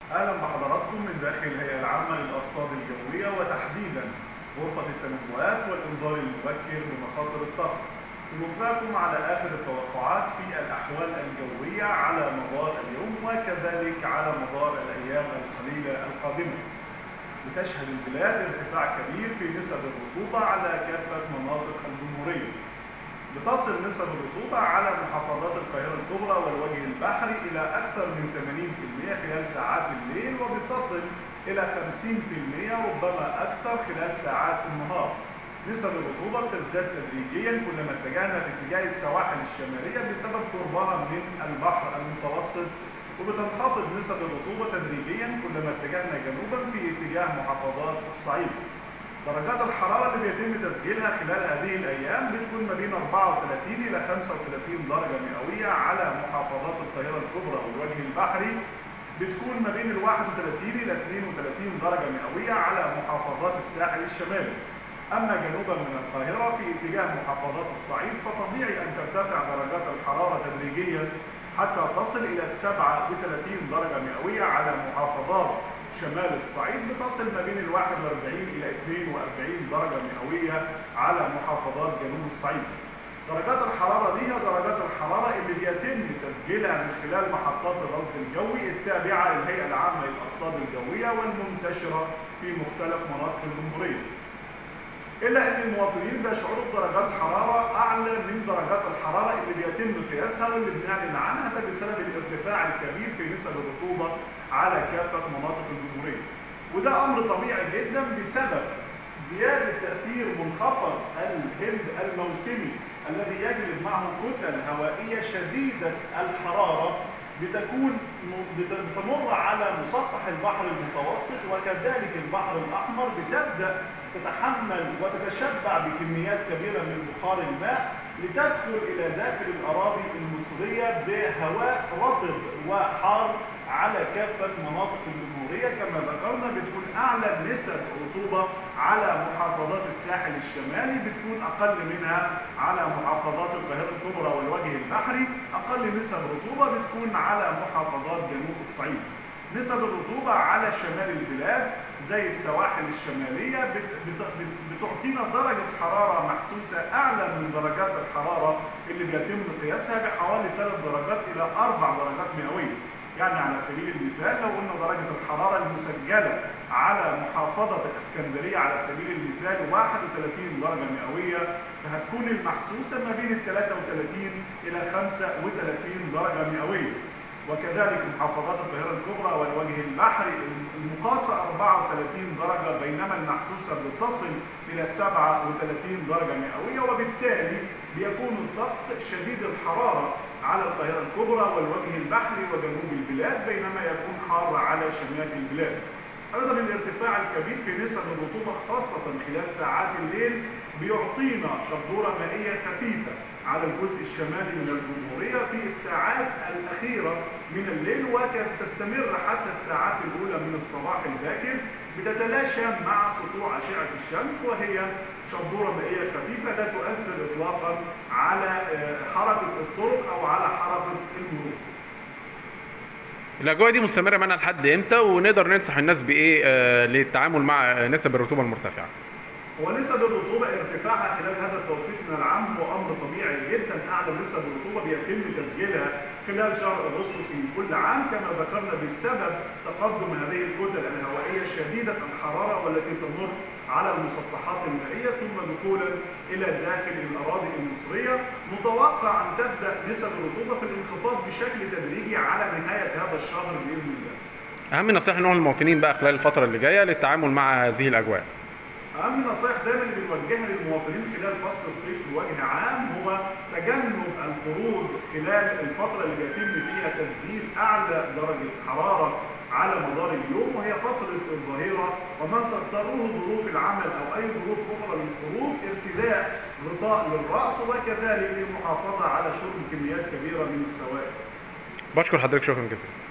أهلا بحضراتكم من داخل الهيئة العامة للأرصاد الجوية وتحديدا غرفة التنبؤات والإنذار المبكر بمخاطر الطقس، لنطلعكم على آخر التوقعات في الأحوال الجوية على مدار اليوم وكذلك على مدار الأيام القليلة القادمة. بتشهد البلاد ارتفاع كبير في نسب الرطوبة على كافة مناطق الجمهورية. بتصل نسب الرطوبة على محافظات القاهرة الكبرى والوجه البحري إلى أكثر من 80% خلال ساعات الليل، وبتصل إلى 50% ربما أكثر خلال ساعات النهار. نسب الرطوبة بتزداد تدريجيا كلما اتجهنا في اتجاه السواحل الشمالية بسبب قربها من البحر المتوسط، وبتنخفض نسب الرطوبة تدريجيا كلما اتجهنا جنوبا في اتجاه محافظات الصعيد. درجات الحرارة اللي بيتم تسجيلها خلال هذه الأيام بتكون ما بين 34 إلى 35 درجة مئوية على محافظات القاهرة الكبرى والوجه البحري، بتكون ما بين 31 إلى 32 درجة مئوية على محافظات الساحل الشمالي. أما جنوبا من القاهرة في اتجاه محافظات الصعيد فطبيعي أن ترتفع درجات الحرارة تدريجيا حتى تصل إلى 37 درجة مئوية على محافظات شمال الصعيد، بتصل ما بين 41 إلى 42 درجة مئوية على محافظات جنوب الصعيد. درجات الحرارة دي هي درجات الحرارة اللي بيتم تسجيلها من خلال محطات الرصد الجوي التابعة للهيئة العامة للأرصاد الجوية والمنتشرة في مختلف مناطق الجمهورية. إلا أن المواطنين بيشعروا بدرجات حرارة أعلى من درجات الحرارة اللي بيتم قياسها واللي بنعلن عنها، ده بسبب الارتفاع الكبير في نسب الرطوبة على كافة مناطق الجمهورية. وده أمر طبيعي جدا بسبب زيادة تأثير منخفض الهند الموسمي الذي يجلب معه كتل هوائية شديدة الحرارة بتمر على مسطح البحر المتوسط وكذلك البحر الأحمر، بتبدأ تتحمل وتتشبع بكميات كبيرة من بخار الماء لتدخل إلى داخل الأراضي المصرية بهواء رطب وحار على كافة مناطق الجمهورية. كما ذكرنا بتكون أعلى نسب رطوبة على محافظات الساحل الشمالي، بتكون أقل منها على محافظات القاهرة الكبرى والوجه البحري، أقل نسب رطوبة بتكون على محافظات جنوب الصعيد. نسب الرطوبة على شمال البلاد زي السواحل الشمالية بتعطينا درجة حرارة محسوسة أعلى من درجات الحرارة اللي بيتم قياسها بحوالي 3 درجات إلى 4 درجات مئوية. يعني على سبيل المثال لو قلنا درجة الحرارة المسجلة على محافظة الإسكندرية على سبيل المثال 31 درجة مئوية، فهتكون المحسوسة ما بين 33 إلى 35 درجة مئوية. وكذلك محافظات القاهرة الكبرى والوجه البحري المقاسة 34 درجة، بينما المحسوسة بتصل إلى 37 درجة مئوية، وبالتالي بيكون الطقس شديد الحرارة على القاهرة الكبرى والوجه البحري وجنوب البلاد، بينما يكون حار على شمال البلاد. أيضا الارتفاع الكبير في نسب الرطوبة خاصة خلال ساعات الليل بيعطينا شبورة مائية خفيفة على الجزء الشمالي من الجمهورية في الساعات الأخيرة من الليل، وتستمر حتى الساعات الأولى من الصباح الباكر، بتتلاشى مع سطوع أشعة الشمس، وهي شبورة مائية خفيفة لا تؤثر إطلاقا على حركة الطرق أو على حركة المرور. الأجواء دي مستمرة معنا لحد إمتى؟ ونقدر ننصح الناس بإيه للتعامل مع نسب الرطوبة المرتفعة؟ ونسب الرطوبة ارتفاعها خلال هذا التوقيت من العام هو أمر طبيعي جدا. أعلى نسب الرطوبة بيتم تسجيلها خلال شهر أغسطس من كل عام، كما ذكرنا بسبب تقدم هذه الكتل الهوائية شديدة الحرارة والتي تمر على المسطحات المائية ثم دخولا إلى داخل الأراضي المصرية. متوقع أن تبدأ نسب الرطوبة في الانخفاض بشكل تدريجي على نهاية هذا الشهر بإذن الله. أهم نصيحة نقول للمواطنين بقى خلال الفترة اللي جاية للتعامل مع هذه الأجواء. أهم نصائح دايما اللي بنوجهها للمواطنين خلال فصل الصيف بوجه عام هو تجنب الخروج خلال الفترة اللي بيتم فيها تسجيل أعلى درجة حرارة على مدار اليوم، وهي فترة الظهيرة، ومن تضطره ظروف العمل أو أي ظروف أخرى للخروج ارتداء غطاء للرأس، وكذلك المحافظة على شرب كميات كبيرة من السوائل. بشكر حضرتك شكرا جزيلا.